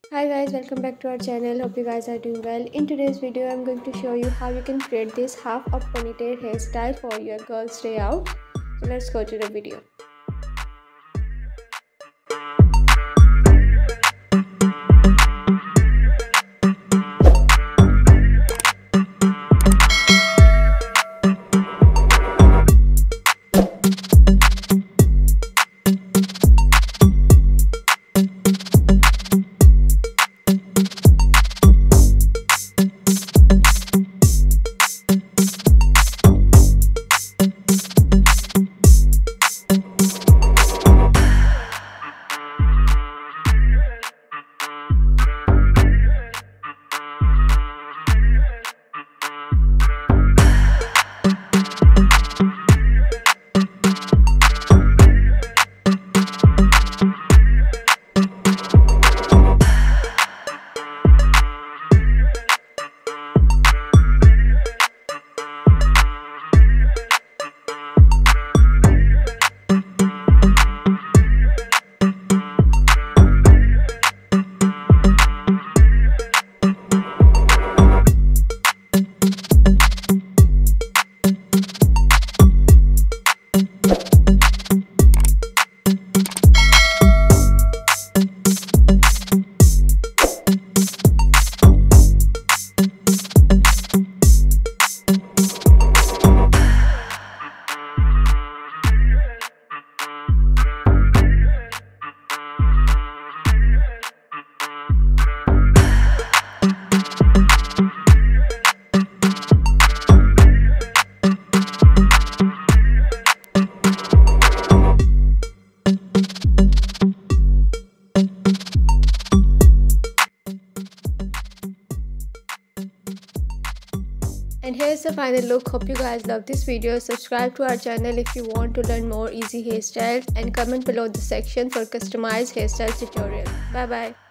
Hi guys, welcome back to our channel. Hope you guys are doing well. In today's video I'm going to show you how you can create this half up ponytail hairstyle for your girls day out. So let's go to the video. And here's the final look. Hope you guys love this video. Subscribe to our channel if you want to learn more easy hairstyles, and comment below the section for customized hairstyle tutorial. Bye bye.